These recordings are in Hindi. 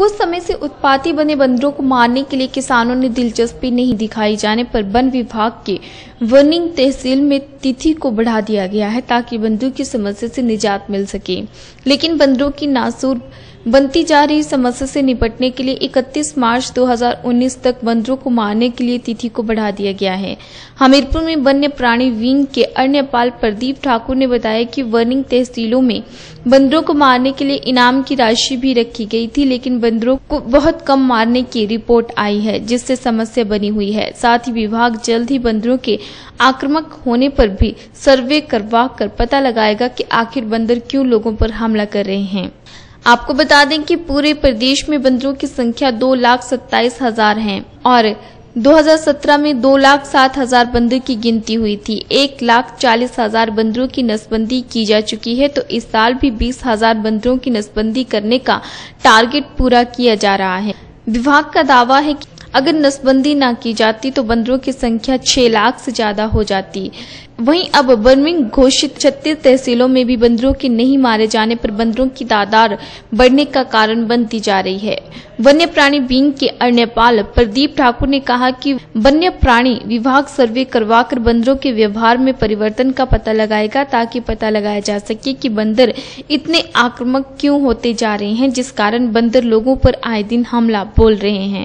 कुछ समय से उत्पाती बने बंदरों को मारने के लिए किसानों ने दिलचस्पी नहीं दिखाई जाने पर वन विभाग के वर्निंग तहसील में तिथि को बढ़ा दिया गया है ताकि बंदरों की समस्या से निजात मिल सके। लेकिन बंदरों की नासूर बनती जा रही समस्या से निपटने के लिए 31 मार्च 2019 तक बंदरों को मारने के लिए तिथि को बढ़ा दिया गया है। हमीरपुर में वन्य प्राणी विंग के अरण्यपाल प्रदीप ठाकुर ने बताया कि वर्निंग तहसीलों में बंदरों को मारने के लिए इनाम की राशि भी रखी गई थी, लेकिन बंदरों को बहुत कम मारने की रिपोर्ट आई है, जिससे समस्या बनी हुई है। साथ ही विभाग जल्द ही बंदरों के आक्रामक होने पर भी सर्वे करवा कर पता लगाएगा कि आखिर बंदर क्यों लोगों पर हमला कर रहे हैं। आपको बता दें कि पूरे प्रदेश में बंदरों की संख्या 2,27,000 है और 2017 में 2,07,000 बंदर की गिनती हुई थी। 1,40,000 बंदरों की नसबंदी की जा चुकी है, तो इस साल भी 20,000 बंदरों की नसबंदी करने का टारगेट पूरा किया जा रहा है। विभाग का दावा है कि अगर नसबंदी न की जाती तो बंदरों की संख्या 6 लाख से ज्यादा हो जाती। वहीं अब वर्मिंग घोषित 36 तहसीलों में भी बंदरों के नहीं मारे जाने पर बंदरों की तादाद बढ़ने का कारण बनती जा रही है। वन्य प्राणी विंग के अरण्यपाल प्रदीप ठाकुर ने कहा कि वन्य प्राणी विभाग सर्वे करवाकर बंदरों के व्यवहार में परिवर्तन का पता लगाएगा ताकि पता लगाया जा सके कि बंदर इतने आक्रामक क्यों होते जा रहे हैं, जिस कारण बंदर लोगों पर आए दिन हमला बोल रहे हैं।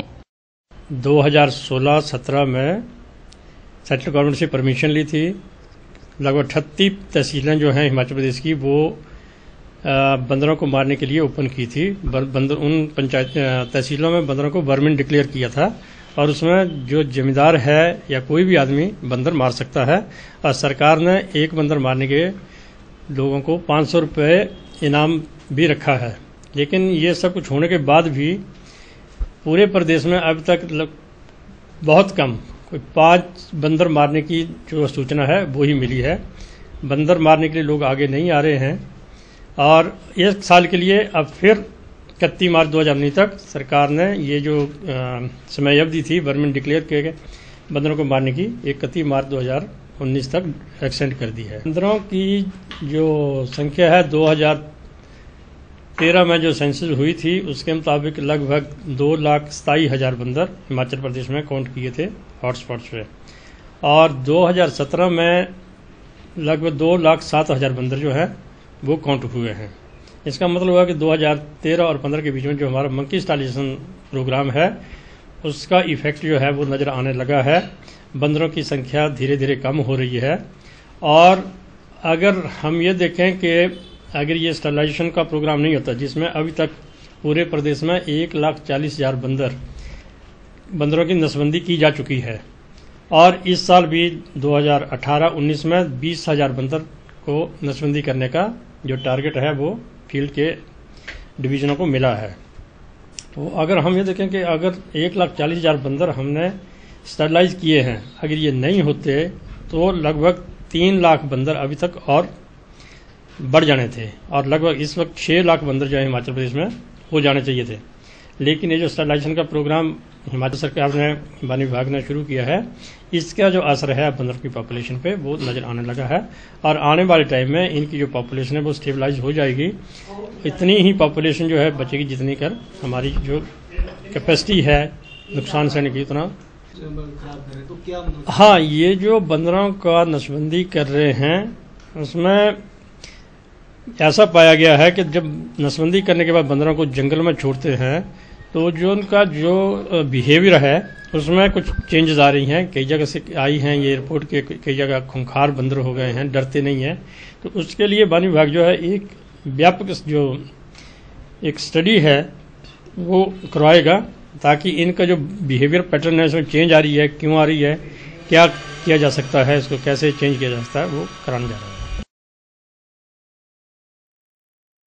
2016-17 में सेंट्रल गवर्नमेंट से परमिशन ली थी। लगभग 38 तहसीलें जो हैं हिमाचल प्रदेश की वो बंदरों को मारने के लिए ओपन की थी। उन पंचायत तहसीलों में बंदरों को वर्मिंग डिक्लेयर किया था और उसमें जो जिम्मेदार है या कोई भी आदमी बंदर मार सकता है। और सरकार ने एक बंदर मारने के लोगों को 500 रुपये इनाम भी रखा है। लेकिन ये सब कुछ होने के बाद भी पूरे प्रदेश में अब तक बहुत कम, कोई 5 बंदर मारने की जो सूचना है वो ही मिली है। बंदर मारने के लिए लोग आगे नहीं आ रहे हैं और एक साल के लिए अब फिर 31 मार्च 2019 तक सरकार ने ये जो समय अवधि थी वर्मिंग डिक्लेयर किए गए बंदरों को मारने की 31 मार्च 2019 तक एक्सटेंड कर दी है। बंदरों की जो संख्या है 2013 में जो सेंसस हुई थी उसके मुताबिक लगभग 2,27,000 बंदर हिमाचल प्रदेश में काउंट किए थे हॉटस्पॉट्स पे, और 2017 में लगभग 2,07,000 बंदर जो है वो काउंट हुए हैं। इसका मतलब हुआ कि 2013 और 15 के बीच में जो हमारा मंकी स्टाइलेशन प्रोग्राम है उसका इफेक्ट जो है वो नज़र आने लगा है। बंदरों की संख्या धीरे धीरे कम हो रही है और अगर हम ये देखें कि अगर ये स्टरलाइजेशन का प्रोग्राम नहीं होता जिसमें अभी तक पूरे प्रदेश में 1,40,000 बंदरों की नसबंदी की जा चुकी है और इस साल भी 2018-19 में 20,000 बंदर को नसबंदी करने का जो टारगेट है वो फील्ड के डिवीजनों को मिला है। तो अगर हम ये देखें कि अगर 1,40,000 बंदर हमने स्टरलाइज किए हैं, अगर ये नहीं होते तो लगभग 3 लाख बंदर अभी तक और बढ़ जाने थे और लगभग इस वक्त 6 लाख बंदर जो है हिमाचल प्रदेश में हो जाने चाहिए थे। लेकिन ये जो स्टरलाइजेशन का प्रोग्राम हिमाचल सरकार ने वन विभाग ने शुरू किया है इसका जो असर है बंदर की पॉपुलेशन पे वो नज़र आने लगा है और आने वाले टाइम में इनकी जो पॉपुलेशन है वो स्टेबलाइज हो जाएगी। इतनी ही पॉपुलेशन जो है बचेगी जितनी कर हमारी जो कैपेसिटी है नुकसान सहने की उतना। हाँ, ये जो बंदरों का नसबंदी कर रहे हैं उसमें ऐसा पाया गया है कि जब नसबंदी करने के बाद बंदरों को जंगल में छोड़ते हैं तो जो उनका जो बिहेवियर है उसमें कुछ चेंजेस आ रही हैं। कई जगह से आई हैं ये रिपोर्ट के कई जगह खूंखार बंदर हो गए हैं, डरते नहीं हैं। तो उसके लिए वन विभाग जो है एक व्यापक जो एक स्टडी है वो करवाएगा ताकि इनका जो बिहेवियर पैटर्न है उसमें चेंज आ रही है, क्यों आ रही है, क्या किया जा सकता है, इसको कैसे चेंज किया जा सकता है, वो कराने जा रहा है।